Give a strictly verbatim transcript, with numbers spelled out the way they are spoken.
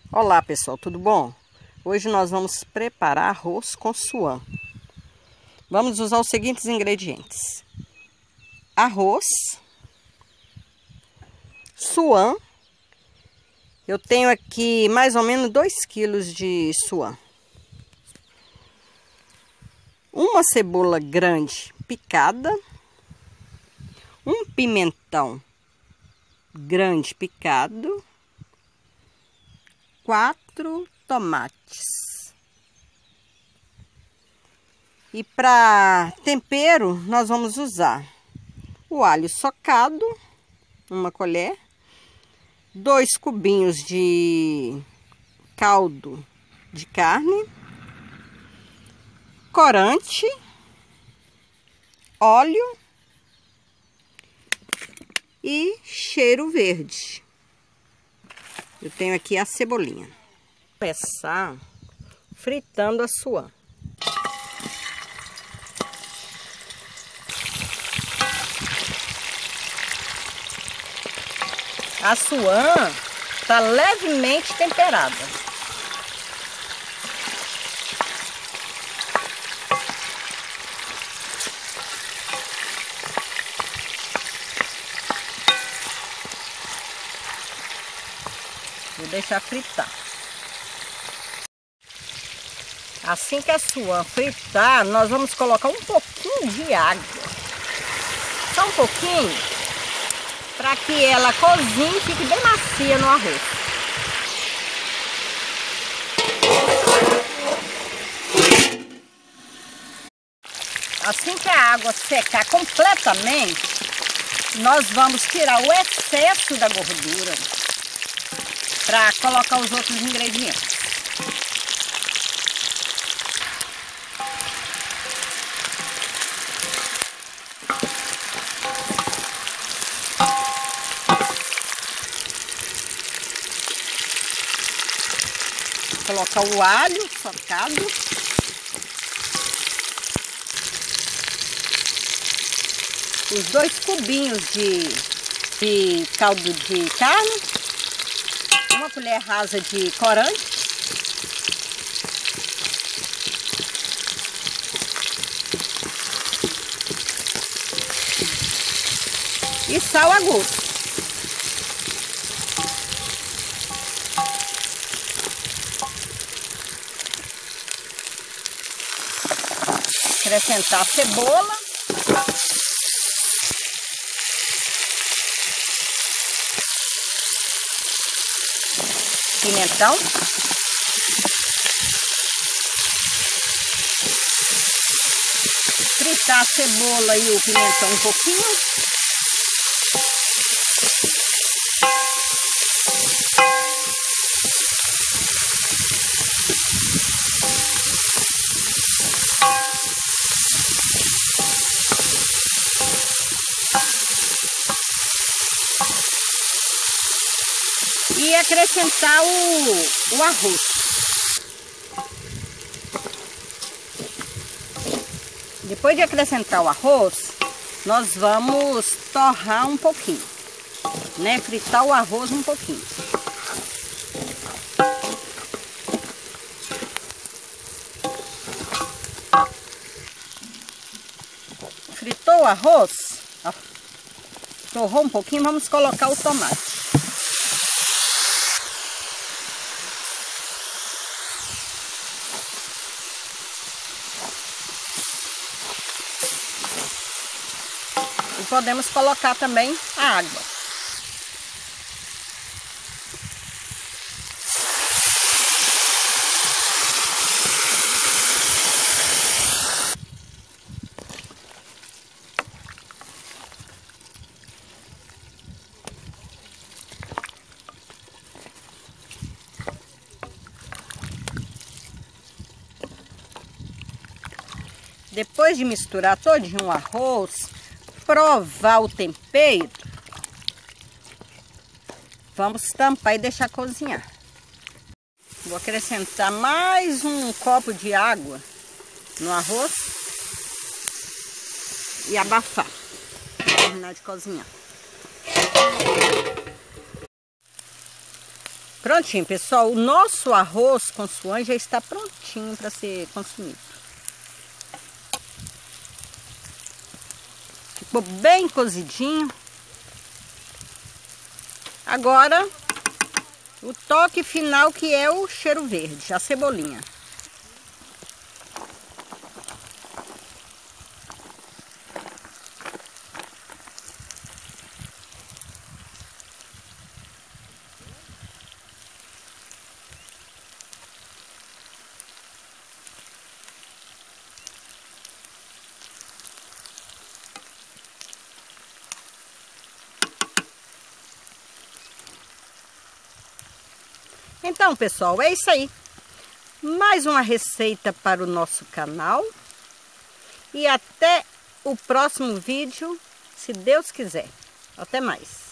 Olá pessoal, tudo bom? Hoje nós vamos preparar arroz com suã. Vamos usar os seguintes ingredientes: arroz, suã. Eu tenho aqui mais ou menos dois quilos de suã. Uma cebola grande picada. Um pimentão grande picado. Quatro tomates. E para tempero nós vamos usar o alho socado, uma colher, dois cubinhos de caldo de carne, corante, óleo e cheiro verde. Eu tenho aqui a cebolinha. Vou começar fritando a suã. A suã está levemente temperada. Vou deixar fritar. Assim que a suã fritar, nós vamos colocar um pouquinho de água. Só um pouquinho, para que ela cozinhe e fique bem macia no arroz. Assim que a água secar completamente, nós vamos tirar o excesso da gordura para colocar os outros ingredientes. Colocar o alho socado. Os dois cubinhos de, de caldo de carne. Uma colher rasa de corante. E sal a gosto. Acrescentar a cebola. Pimentão. Fritar a cebola e o pimentão um pouquinho. E acrescentar o, o arroz. Depois de acrescentar o arroz, nós vamos torrar um pouquinho, né? Fritar o arroz um pouquinho. Fritou o arroz, ó, torrou um pouquinho, vamos colocar o tomate. E podemos colocar também a água. Depois de misturar todinho o arroz, provar o tempero, vamos tampar e deixar cozinhar. Vou acrescentar mais um copo de água no arroz e abafar, terminar de cozinhar. Prontinho, pessoal, o nosso arroz com suã já está prontinho para ser consumido. Ficou bem cozidinho. Agora, o toque final, que é o cheiro verde, a cebolinha. Então, pessoal, é isso aí. Mais uma receita para o nosso canal. E até o próximo vídeo, se Deus quiser. Até mais.